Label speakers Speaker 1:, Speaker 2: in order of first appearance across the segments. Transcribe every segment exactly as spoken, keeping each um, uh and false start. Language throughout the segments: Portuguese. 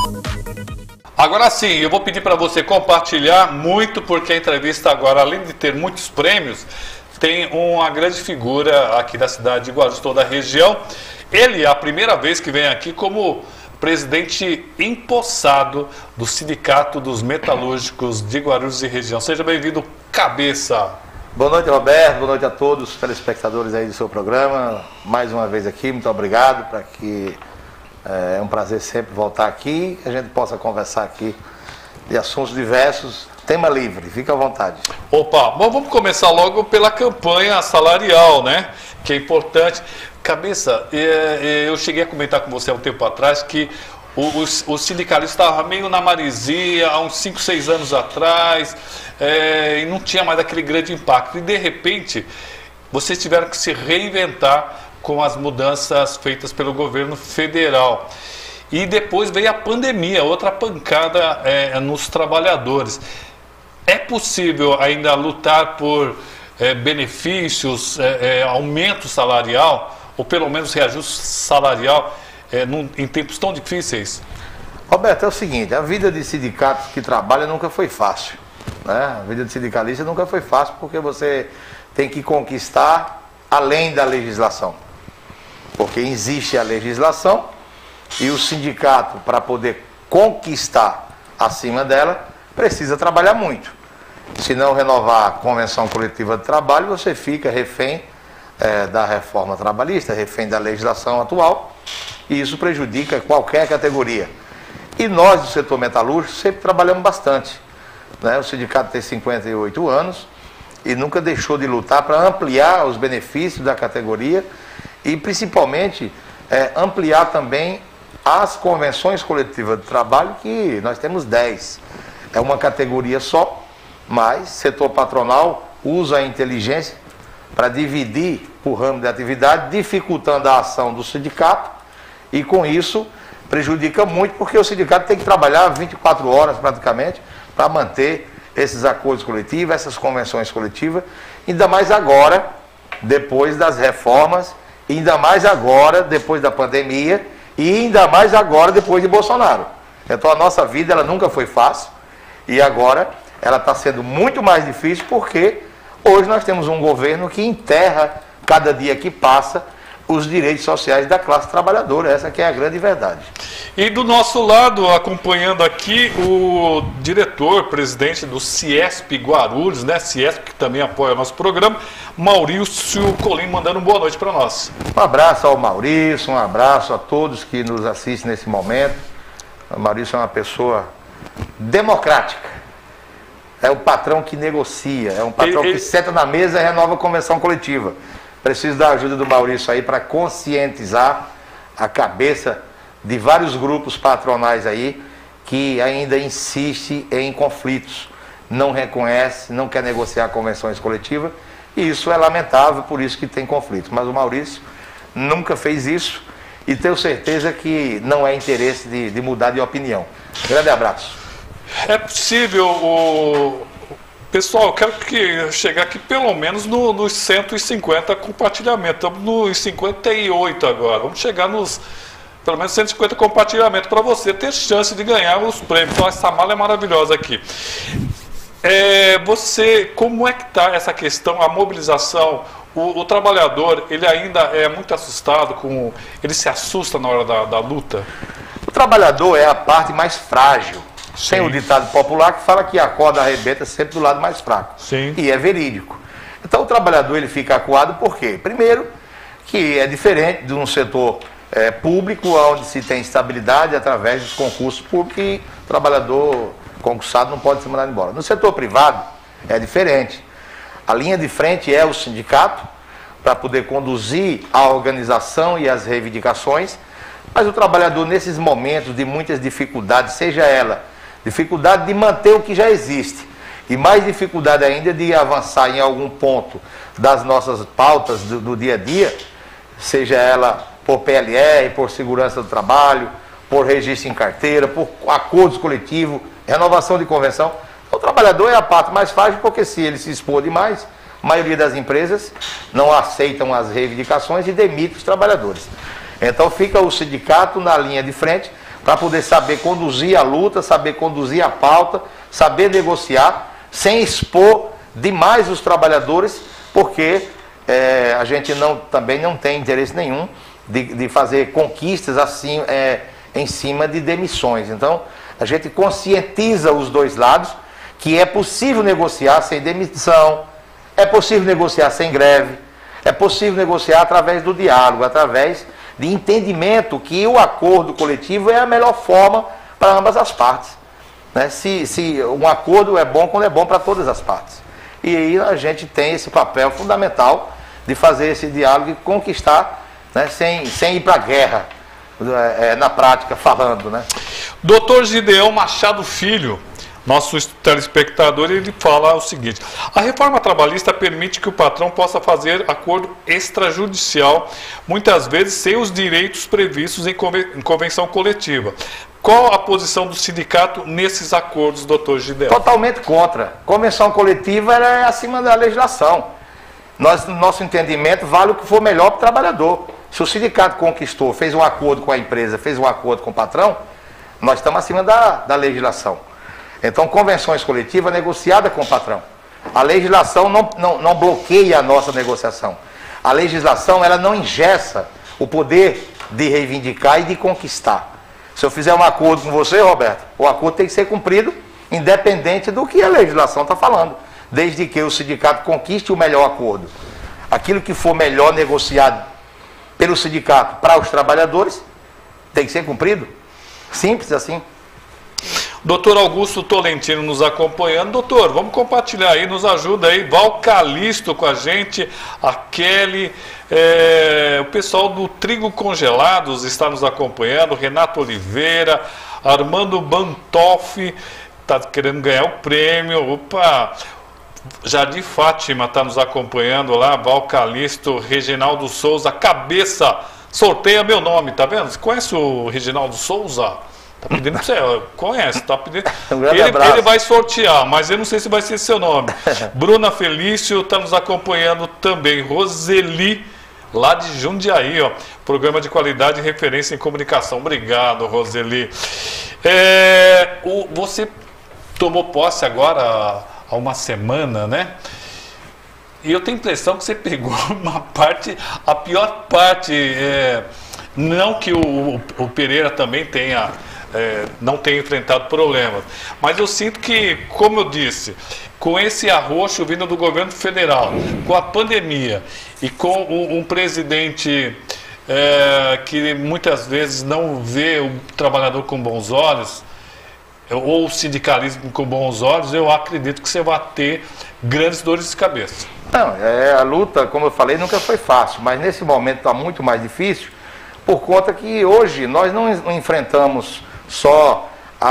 Speaker 1: Agora sim, eu vou pedir para você compartilhar muito, porque a entrevista agora, além de ter muitos prêmios, tem uma grande figura aqui da cidade de Guarulhos, toda a região. Ele é a primeira vez que vem aqui como presidente empossado do Sindicato dos Metalúrgicos de Guarulhos e região. Seja bem-vindo, Cabeça.
Speaker 2: Boa noite, Roberto. Boa noite a todos os telespectadores aí do seu programa. Mais uma vez aqui, muito obrigado. Para que é um prazer sempre voltar aqui, que a gente possa conversar aqui de assuntos diversos, tema livre, fica à vontade.
Speaker 1: Opa, bom, vamos começar logo pela campanha salarial, né? Que é importante. Cabeça, eu cheguei a comentar com você há um tempo atrás que os, os sindicalistas estavam meio na maresia há uns cinco, seis anos atrás, é, e não tinha mais aquele grande impacto. E de repente, vocês tiveram que se reinventar com as mudanças feitas pelo governo federal. E depois veio a pandemia, outra pancada é, nos trabalhadores. É possível ainda lutar por é, benefícios, é, é, aumento salarial, ou pelo menos reajuste salarial, é, num, em tempos tão difíceis?
Speaker 2: Roberto, é o seguinte, a vida de sindicatos que trabalham nunca foi fácil, né? A vida de sindicalista nunca foi fácil, porque você tem que conquistar além da legislação. Porque existe a legislação e o sindicato, para poder conquistar acima dela, precisa trabalhar muito. Se não renovar a convenção coletiva de trabalho, você fica refém é, da reforma trabalhista, refém da legislação atual, e isso prejudica qualquer categoria. E nós, do setor metalúrgico, sempre trabalhamos bastante, né? O sindicato tem cinquenta e oito anos e nunca deixou de lutar para ampliar os benefícios da categoria e, principalmente, é, ampliar também as convenções coletivas de trabalho, que nós temos dez. É uma categoria só, mas setor patronal usa a inteligência para dividir o ramo de atividade, dificultando a ação do sindicato, e com isso prejudica muito, porque o sindicato tem que trabalhar vinte e quatro horas praticamente para manter esses acordos coletivos, essas convenções coletivas, ainda mais agora, depois das reformas, ainda mais agora, depois da pandemia, e ainda mais agora, depois de Bolsonaro. Então a nossa vida ela nunca foi fácil, e agora ela está sendo muito mais difícil, porque hoje nós temos um governo que enterra, cada dia que passa, os direitos sociais da classe trabalhadora. Essa que é a grande verdade.
Speaker 1: E do nosso lado, acompanhando aqui, o diretor, presidente do Ciesp Guarulhos, né? Ciesp, que também apoia o nosso programa, Maurício Colim, mandando boa noite para nós.
Speaker 2: Um abraço ao Maurício, um abraço a todos que nos assistem nesse momento. O Maurício é uma pessoa democrática. É o patrão que negocia, é um patrão ele, que ele... senta na mesa e renova a convenção coletiva. Preciso da ajuda do Maurício aí para conscientizar a cabeça de vários grupos patronais aí que ainda insiste em conflitos, não reconhece, não quer negociar convenções coletivas, e isso é lamentável, por isso que tem conflitos. Mas o Maurício nunca fez isso e tenho certeza que não é interesse de, de mudar de opinião. Grande abraço.
Speaker 1: É possível o... Pessoal, eu quero que chegar aqui pelo menos no, nos cento e cinquenta compartilhamentos. Estamos nos cinquenta e oito agora. Vamos chegar nos pelo menos cento e cinquenta compartilhamentos para você ter chance de ganhar os prêmios. Então essa mala é maravilhosa aqui. É, você, como é que está essa questão, a mobilização? O, o trabalhador, ele ainda é muito assustado, com, ele se assusta na hora da, da luta?
Speaker 2: O trabalhador é a parte mais frágil.
Speaker 1: Sim.
Speaker 2: Tem o ditado popular que fala que a corda arrebenta sempre do lado mais fraco.
Speaker 1: Sim.
Speaker 2: E é verídico. Então o trabalhador ele fica acuado por quê? Primeiro, que é diferente de um setor é, público, onde se tem estabilidade através dos concursos públicos, e o trabalhador concursado não pode ser mandado embora. No setor privado é diferente. A linha de frente é o sindicato, para poder conduzir a organização e as reivindicações, mas o trabalhador nesses momentos de muitas dificuldades, seja ela dificuldade de manter o que já existe, e mais dificuldade ainda de avançar em algum ponto das nossas pautas do, do dia a dia, seja ela por P L R, por segurança do trabalho, por registro em carteira, por acordos coletivos, renovação de convenção. O trabalhador é a parte mais frágil, porque se ele se expor demais, a maioria das empresas não aceitam as reivindicações e demitem os trabalhadores. Então fica o sindicato na linha de frente, para poder saber conduzir a luta, saber conduzir a pauta, saber negociar, sem expor demais os trabalhadores, porque é, a gente não, também não tem interesse nenhum de, de fazer conquistas assim, é, em cima de demissões. Então, a gente conscientiza os dois lados que é possível negociar sem demissão, é possível negociar sem greve, é possível negociar através do diálogo, através de entendimento que o acordo coletivo é a melhor forma para ambas as partes. Né? Se, se um acordo é bom quando é bom para todas as partes. E aí a gente tem esse papel fundamental de fazer esse diálogo e conquistar, né, sem, sem ir para a guerra, é, na prática, falando. Né?
Speaker 1: doutor Gideão Machado Filho, nosso telespectador, ele fala o seguinte: a reforma trabalhista permite que o patrão possa fazer acordo extrajudicial, muitas vezes sem os direitos previstos em convenção coletiva. Qual a posição do sindicato nesses acordos, doutor Gideão?
Speaker 2: Totalmente contra. Convenção coletiva é acima da legislação. Nós, no nosso entendimento, vale o que for melhor para o trabalhador. Se o sindicato conquistou, fez um acordo com a empresa, fez um acordo com o patrão, nós estamos acima da, da legislação. Então, convenções coletivas negociadas com o patrão. A legislação não, não, não bloqueia a nossa negociação. A legislação, ela não engessa o poder de reivindicar e de conquistar. Se eu fizer um acordo com você, Roberto, o acordo tem que ser cumprido, independente do que a legislação está falando, desde que o sindicato conquiste o melhor acordo. Aquilo que for melhor negociado pelo sindicato para os trabalhadores, tem que ser cumprido. Simples assim.
Speaker 1: doutor Augusto Tolentino nos acompanhando. Doutor, vamos compartilhar aí, nos ajuda aí. Val Calisto com a gente, a Kelly, é, o pessoal do Trigo Congelados está nos acompanhando, Renato Oliveira, Armando Bantoff, está querendo ganhar o prêmio. Opa! Jardim Fátima está nos acompanhando lá, Val Calisto, Reginaldo Souza, Cabeça, sorteia meu nome, tá vendo? Você conhece o Reginaldo Souza? Tá pedindo pra você, conhece, tá pedindo.
Speaker 2: Um
Speaker 1: ele,
Speaker 2: abraço.
Speaker 1: ele vai sortear, mas eu não sei se vai ser seu nome. Bruna Felício está nos acompanhando também. Roseli, lá de Jundiaí, ó. Programa de qualidade e referência em comunicação. Obrigado, Roseli. É, o, você tomou posse agora há uma semana, né? E eu tenho a impressão que você pegou uma parte, a pior parte, é, não que o, o Pereira também tenha, é, não tenha enfrentado problemas, mas eu sinto que, como eu disse, com esse arroxo vindo do governo federal, com a pandemia e com um, um presidente é, que muitas vezes não vê o trabalhador com bons olhos, ou o sindicalismo com bons olhos, eu acredito que você vai ter grandes dores de cabeça.
Speaker 2: Não, é, a luta, como eu falei, nunca foi fácil, mas nesse momento está muito mais difícil, por conta que hoje nós não enfrentamos só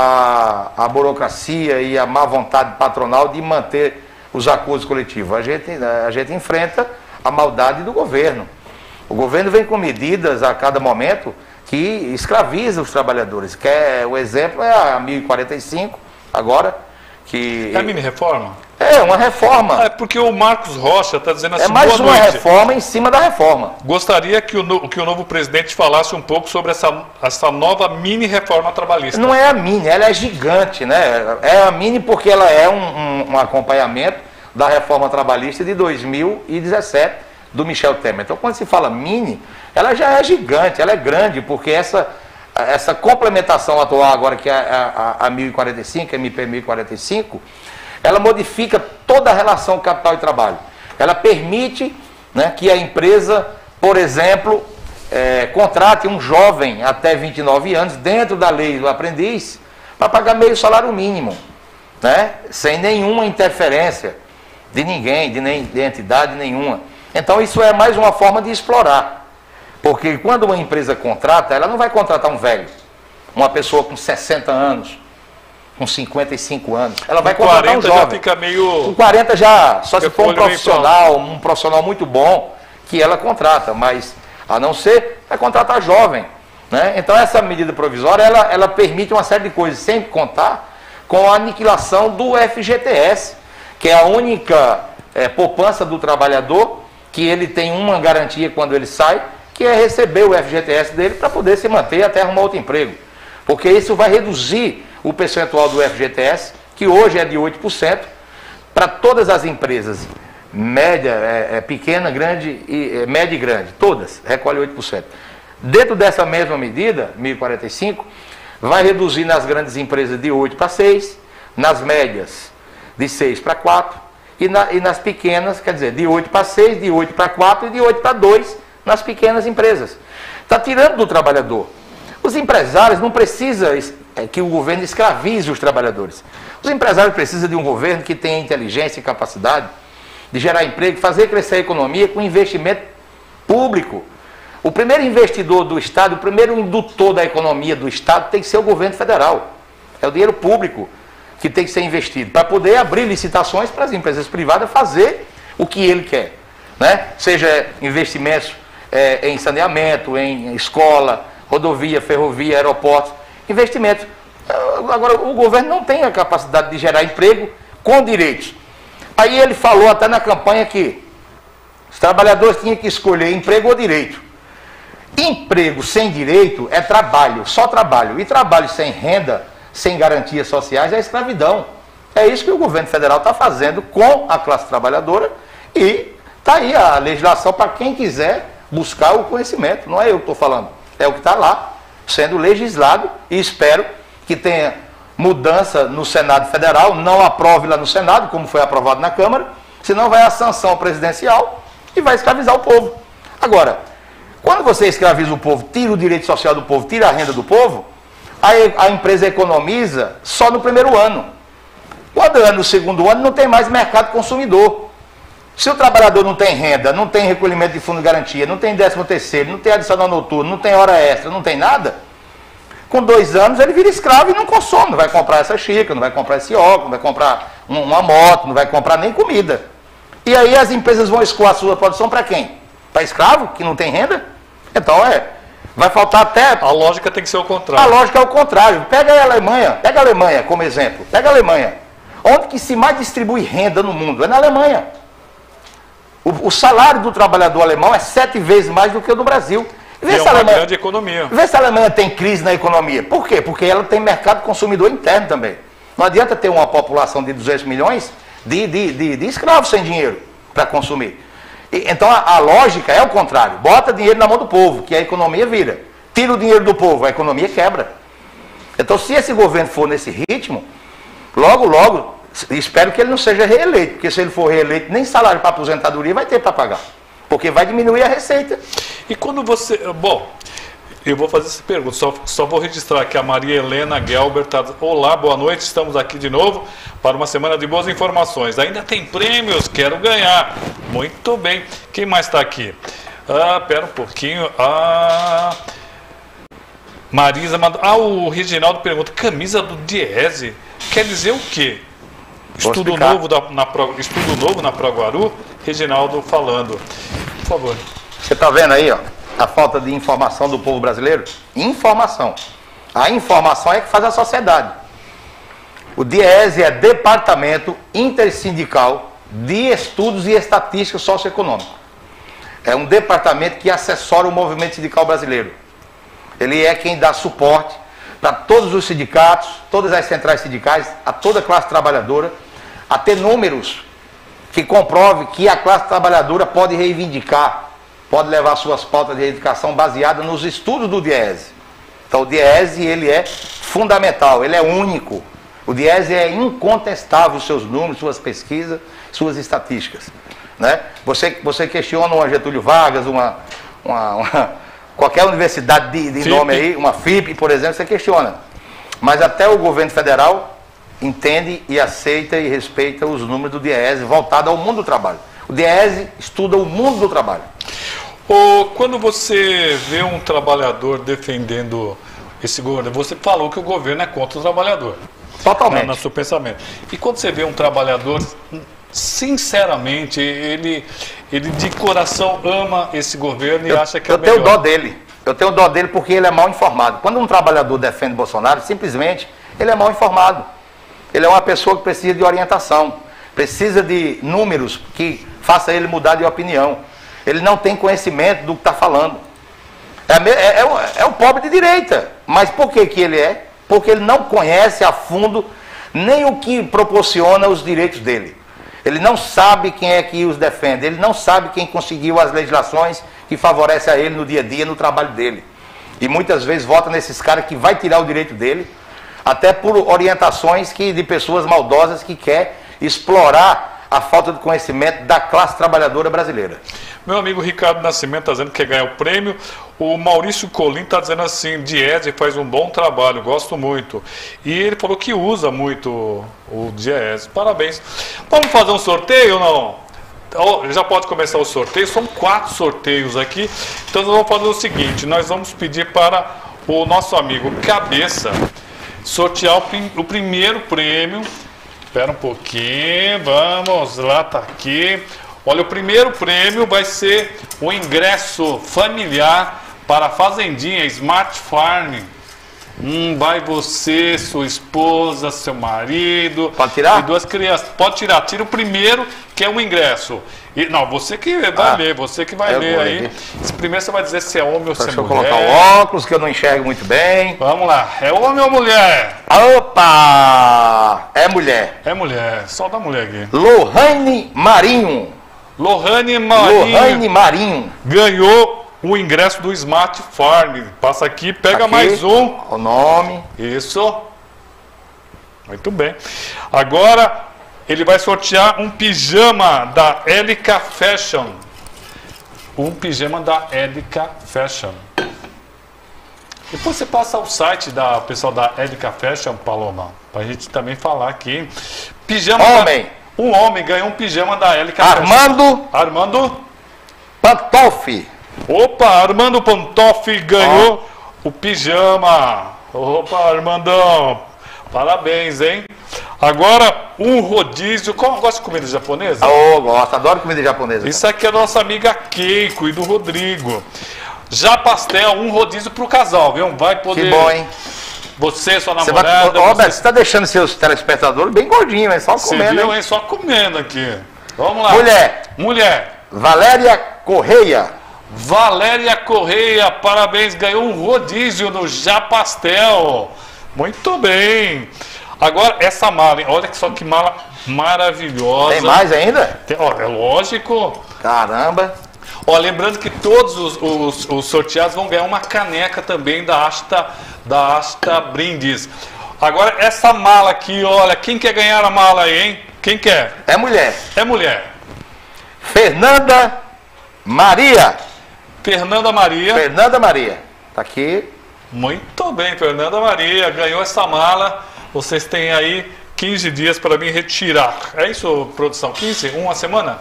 Speaker 2: a, a burocracia e a má vontade patronal de manter os acordos coletivos. A gente, a gente enfrenta a maldade do governo. O governo vem com medidas a cada momento que escraviza os trabalhadores. Que é, o exemplo é a mil e quarenta e cinco, agora, que...
Speaker 1: É a mini-reforma?
Speaker 2: É, uma reforma.
Speaker 1: É porque o Marcos Rocha está dizendo assim,
Speaker 2: é mais
Speaker 1: boa
Speaker 2: uma
Speaker 1: noite.
Speaker 2: reforma em cima da reforma.
Speaker 1: Gostaria que o, no, que o novo presidente falasse um pouco sobre essa, essa nova mini-reforma trabalhista.
Speaker 2: Não é a mini, ela é gigante, né? É a mini porque ela é um, um, um acompanhamento da reforma trabalhista de dois mil e dezessete, do Michel Temer. Então, quando se fala mini, ela já é gigante, ela é grande, porque essa, essa complementação atual agora, que é a, a, a mil e quarenta e cinco, a M P mil e quarenta e cinco, ela modifica toda a relação capital e trabalho. Ela permite, né, que a empresa, por exemplo, é, contrate um jovem até vinte e nove anos, dentro da lei do aprendiz, para pagar meio salário mínimo, né, sem nenhuma interferência de ninguém, de, nem, de entidade nenhuma. Então isso é mais uma forma de explorar. Porque quando uma empresa contrata, ela não vai contratar um velho, uma pessoa com sessenta anos, com cinquenta e cinco anos. Ela vai contratar um jovem.
Speaker 1: Já fica meio...
Speaker 2: Com quarenta já, só se for um profissional, um profissional muito bom, que ela contrata, mas a não ser, vai contratar jovem. Né? Então essa medida provisória, ela, ela permite uma série de coisas, sem contar com a aniquilação do F G T S, que é a única é, poupança do trabalhador, que ele tem uma garantia quando ele sai, que é receber o F G T S dele para poder se manter até arrumar outro emprego. Porque isso vai reduzir o percentual do F G T S, que hoje é de oito por cento, para todas as empresas, média, é, é, pequena, grande, e, é, média e grande, todas, recolhe oito por cento. Dentro dessa mesma medida, mil e quarenta e cinco, vai reduzir nas grandes empresas de oito para seis, nas médias de seis para quatro, e, na, e nas pequenas, quer dizer, de oito para seis, de oito para quatro e de oito para dois nas pequenas empresas. Está tirando do trabalhador. Os empresários não precisam que o governo escravize os trabalhadores. Os empresários precisam de um governo que tenha inteligência e capacidade de gerar emprego, fazer crescer a economia com investimento público. O primeiro investidor do Estado, o primeiro indutor da economia do Estado tem que ser o governo federal. É o dinheiro público que tem que ser investido para poder abrir licitações para as empresas privadas fazer o que ele quer, né? Seja investimentos é, em saneamento, em escola, rodovia, ferrovia, aeroportos, investimentos. Agora, o governo não tem a capacidade de gerar emprego com direitos. Aí ele falou até na campanha que os trabalhadores tinham que escolher emprego ou direito. Emprego sem direito é trabalho, só trabalho. E trabalho sem renda, sem garantias sociais, é escravidão. É isso que o governo federal está fazendo com a classe trabalhadora e está aí a legislação para quem quiser buscar o conhecimento. Não é eu que estou falando, é o que está lá sendo legislado e espero que tenha mudança no Senado Federal, não aprove lá no Senado, como foi aprovado na Câmara, senão vai a sanção presidencial e vai escravizar o povo. Agora, quando você escraviza o povo, tira o direito social do povo, tira a renda do povo, aí a empresa economiza só no primeiro ano. Quando é no segundo ano, não tem mais mercado consumidor. Se o trabalhador não tem renda, não tem recolhimento de fundo de garantia, não tem décimo terceiro, não tem adicional noturno, não tem hora extra, não tem nada, com dois anos ele vira escravo e não consome, não vai comprar essa xícara, não vai comprar esse óculos, não vai comprar um, uma moto, não vai comprar nem comida. E aí as empresas vão escoar a sua produção para quem? Para escravo, que não tem renda? Então é, vai faltar até...
Speaker 1: A lógica tem que ser o contrário.
Speaker 2: A lógica é o contrário. Pega a Alemanha, pega a Alemanha como exemplo, pega a Alemanha. Onde que se mais distribui renda no mundo? É na Alemanha. O, o salário do trabalhador alemão é sete vezes mais do que o do Brasil. Vê
Speaker 1: é uma Alemanha, grande economia.
Speaker 2: Vê se a Alemanha tem crise na economia. Por quê? Porque ela tem mercado consumidor interno também. Não adianta ter uma população de duzentos milhões de, de, de, de escravos sem dinheiro para consumir. E, então a, a lógica é o contrário. Bota dinheiro na mão do povo, que a economia vira. Tira o dinheiro do povo, a economia quebra. Então se esse governo for nesse ritmo, logo, logo, espero que ele não seja reeleito. Porque se ele for reeleito, nem salário para aposentadoria vai ter para pagar. Porque vai diminuir a receita.
Speaker 1: E quando você... Bom, eu vou fazer essa pergunta, só, só vou registrar aqui a Maria Helena Gelbert. Tá, olá, boa noite, estamos aqui de novo para uma semana de boas informações. Ainda tem prêmios, quero ganhar. Muito bem. Quem mais está aqui? Ah, pera um pouquinho. Ah, Marisa mandou... Ah, o Reginaldo pergunta, camisa do Diese, quer dizer o quê? Estudo novo, da, na, estudo novo na Proguaru? Reginaldo falando. Por favor.
Speaker 2: Você está vendo aí, ó, a falta de informação do povo brasileiro? Informação. A informação é que faz a sociedade. O Diese é Departamento Intersindical de Estudos e Estatística Socioeconômica. É um departamento que assessora o movimento sindical brasileiro. Ele é quem dá suporte para todos os sindicatos, todas as centrais sindicais, a toda a classe trabalhadora, a ter números que comprove que a classe trabalhadora pode reivindicar, pode levar suas pautas de reivindicação baseadas nos estudos do Diese. Então o Diese, ele é fundamental, ele é único. O Diese é incontestável, os seus números, suas pesquisas, suas estatísticas. Né? Você, você questiona uma Getúlio Vargas, uma, uma, uma, qualquer universidade de, de nome aí, uma F I P, por exemplo, você questiona. Mas até o governo federal entende e aceita e respeita os números do Diese voltado ao mundo do trabalho. O Diese estuda o mundo do trabalho.
Speaker 1: Ou quando você vê um trabalhador defendendo esse governo, você falou que o governo é contra o trabalhador.
Speaker 2: Totalmente.
Speaker 1: No seu pensamento. E quando você vê um trabalhador, sinceramente, ele, ele de coração ama esse governo e
Speaker 2: eu,
Speaker 1: acha que é
Speaker 2: o melhor. Eu tenho dó dele. Eu tenho dó dele porque ele é mal informado. Quando um trabalhador defende Bolsonaro, simplesmente ele é mal informado. Ele é uma pessoa que precisa de orientação, precisa de números que faça ele mudar de opinião. Ele não tem conhecimento do que está falando. É, é, é, o, é o pobre de direita. Mas por que que ele é? Porque ele não conhece a fundo nem o que proporciona os direitos dele. Ele não sabe quem é que os defende, ele não sabe quem conseguiu as legislações que favorecem a ele no dia a dia, no trabalho dele. E muitas vezes vota nesses caras que vai tirar o direito dele, até por orientações que, de pessoas maldosas que quer explorar a falta de conhecimento da classe trabalhadora brasileira.
Speaker 1: Meu amigo Ricardo Nascimento está dizendo que quer ganhar o prêmio. O Maurício Colim está dizendo assim, Diese faz um bom trabalho, gosto muito. E ele falou que usa muito o Diese. Parabéns. Vamos fazer um sorteio ou não? Então, já pode começar o sorteio. São quatro sorteios aqui. Então nós vamos fazer o seguinte, nós vamos pedir para o nosso amigo Cabeça sortear o, prim o primeiro prêmio. Espera um pouquinho, vamos lá, tá aqui. Olha, o primeiro prêmio vai ser o ingresso familiar para a Fazendinha Smart Farm. Hum, vai você, sua esposa, seu marido.
Speaker 2: Pode tirar?
Speaker 1: E duas crianças. Pode tirar. Tira o primeiro, que é o ingresso. E, não, você que vai ah, ler, você que vai ler aí. Esse primeiro você vai dizer se é homem ou se é mulher. Deixa eu
Speaker 2: colocar o óculos, que eu não enxergo muito bem.
Speaker 1: Vamos lá. É homem ou mulher?
Speaker 2: Opa! É mulher.
Speaker 1: É mulher. Só da mulher aqui.
Speaker 2: Lohane Marinho.
Speaker 1: Lohane Marinho.
Speaker 2: Lohane Marinho.
Speaker 1: Ganhou o ingresso do Smart Farm. Passa aqui, pega aqui, mais um.
Speaker 2: O nome.
Speaker 1: Isso. Muito bem. Agora ele vai sortear um pijama da Elica Fashion. Um pijama da Elica Fashion. Depois você passa o site da pessoal da Elica Fashion, Paloma, pra gente também falar aqui. Pijama
Speaker 2: homem.
Speaker 1: Da, um homem ganhou um pijama da Elica
Speaker 2: Armando.
Speaker 1: Fashion. Armando
Speaker 2: Pantoff.
Speaker 1: Opa, Armando Pantoff ganhou oh. o pijama. Opa, Armandão. Parabéns, hein? Agora, um rodízio. Como gosta de comida japonesa?
Speaker 2: Oh, gosto, adoro comida japonesa.
Speaker 1: Isso aqui é a nossa amiga Keiko e do Rodrigo. Já pastel, um rodízio pro casal, viu? Vai poder.
Speaker 2: Que bom, hein?
Speaker 1: Você, sua
Speaker 2: você
Speaker 1: namorada.
Speaker 2: Vai... Ô, Roberto, você está deixando seus telespectadores bem gordinhos, hein? Só comendo.
Speaker 1: Você viu,
Speaker 2: hein?
Speaker 1: hein? Só comendo aqui. Vamos lá.
Speaker 2: Mulher.
Speaker 1: Mulher.
Speaker 2: Valéria Correia.
Speaker 1: Valéria Correia, parabéns, ganhou um rodízio no Já Pastel. Muito bem. Agora, essa mala, hein? Olha só que mala maravilhosa.
Speaker 2: Tem mais ainda?
Speaker 1: Tem, ó, é lógico.
Speaker 2: Caramba.
Speaker 1: Ó, lembrando que todos os, os, os sorteados vão ganhar uma caneca também da Asta, da Asta Brindes. Agora, essa mala aqui, olha, quem quer ganhar a mala aí, hein? Quem quer?
Speaker 2: É mulher.
Speaker 1: É mulher.
Speaker 2: Fernanda Maria.
Speaker 1: Fernanda Maria.
Speaker 2: Fernanda Maria. Tá aqui.
Speaker 1: Muito bem, Fernanda Maria ganhou essa mala. Vocês têm aí quinze dias para vir retirar. É isso, produção? quinze? Uma semana?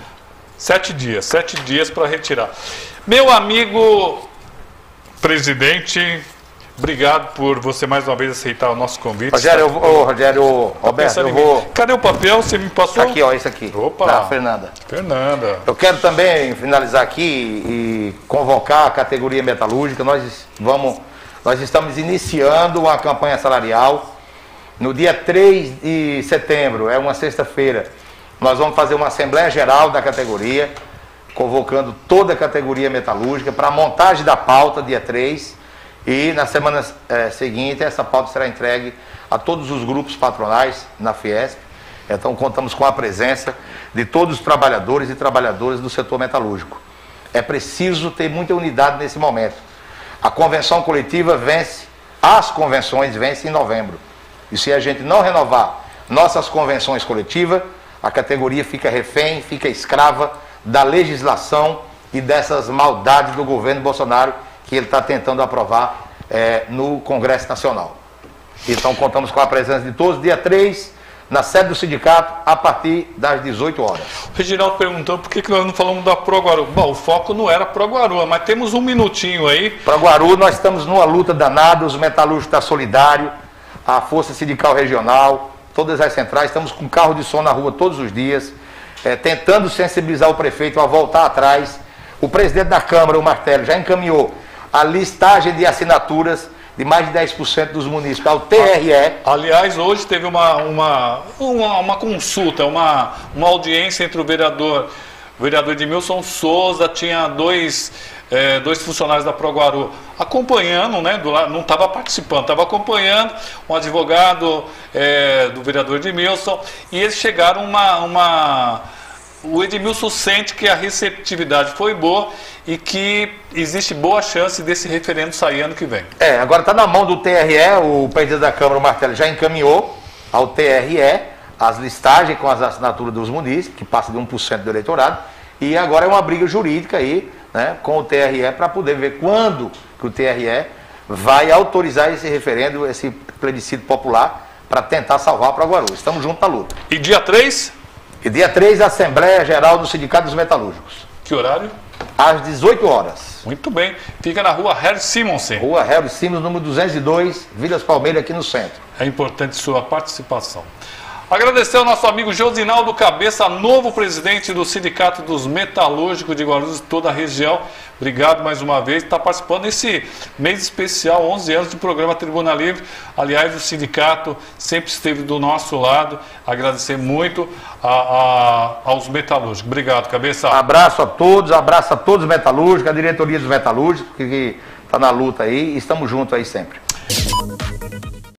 Speaker 1: Sete dias. Sete dias para retirar. Meu amigo presidente, obrigado por você mais uma vez aceitar o nosso convite.
Speaker 2: Rogério, eu vou, oh, Rogério,
Speaker 1: tá
Speaker 2: Roberto, eu vou...
Speaker 1: Cadê o papel? Você me passou?
Speaker 2: Tá aqui, ó, isso aqui.
Speaker 1: Opa.
Speaker 2: Tá, Fernanda.
Speaker 1: Fernanda.
Speaker 2: Eu quero também finalizar aqui e convocar a categoria metalúrgica. Nós vamos, nós estamos iniciando uma campanha salarial. No dia três de setembro, é uma sexta-feira, nós vamos fazer uma Assembleia Geral da categoria, convocando toda a categoria metalúrgica para a montagem da pauta, dia três, e na semana é, seguinte essa pauta será entregue a todos os grupos patronais na Fiesp. Então contamos com a presença de todos os trabalhadores e trabalhadoras do setor metalúrgico. É preciso ter muita unidade nesse momento. A convenção coletiva vence, as convenções vencem em novembro. E se a gente não renovar nossas convenções coletivas, a categoria fica refém, fica escrava da legislação e dessas maldades do governo Bolsonaro que ele está tentando aprovar é, no Congresso Nacional. Então contamos com a presença de todos, dia três, na sede do sindicato, a partir das dezoito horas.
Speaker 1: O Reginaldo perguntou por que, que nós não falamos da Proguaru. Bom, o foco não era Proguaru, mas temos um minutinho aí.
Speaker 2: Proguaru, nós estamos numa luta danada, os metalúrgicos estão solidários, a Força Sindical Regional, todas as centrais, estamos com carro de som na rua todos os dias, é, tentando sensibilizar o prefeito a voltar atrás. O presidente da Câmara, o Martelo, já encaminhou a listagem de assinaturas de mais de dez por cento dos municípios ao T R E.
Speaker 1: Aliás, hoje teve uma, uma, uma, uma consulta, uma, uma audiência entre o vereador o vereador Edmilson Souza, tinha dois, é, dois funcionários da Proguaru acompanhando, né, do lado, não estava participando, estava acompanhando, um advogado é, do vereador Edmilson, e eles chegaram a uma, uma... O Edmilson sente que a receptividade foi boa e que existe boa chance desse referendo sair ano que vem.
Speaker 2: É, agora está na mão do T R E, o presidente da Câmara, o Martelo, já encaminhou ao T R E as listagens com as assinaturas dos munícipes, que passa de um por cento do eleitorado, e agora é uma briga jurídica aí, né, com o T R E para poder ver quando que o T R E vai autorizar esse referendo, esse plebiscito popular, para tentar salvar a Proguaru. Estamos juntos na luta.
Speaker 1: E dia três?
Speaker 2: E dia três, a Assembleia Geral do Sindicato dos Metalúrgicos.
Speaker 1: Que horário?
Speaker 2: Às dezoito horas.
Speaker 1: Muito bem. Fica na rua Harry Simonsen.
Speaker 2: Rua Harry Simonsen, número duzentos e dois, Vilas Palmeiras, aqui no centro.
Speaker 1: É importante sua participação. Agradecer ao nosso amigo Josinaldo Cabeça, novo presidente do Sindicato dos Metalúrgicos de Guarulhos, toda a região. Obrigado mais uma vez. Está participando desse mês especial, onze anos do programa Tribuna Livre. Aliás, o sindicato sempre esteve do nosso lado. Agradecer muito a, a, aos metalúrgicos. Obrigado, Cabeça.
Speaker 2: Abraço a todos, abraço a todos os metalúrgicos, a diretoria dos metalúrgicos, que está na luta aí. Estamos juntos aí sempre.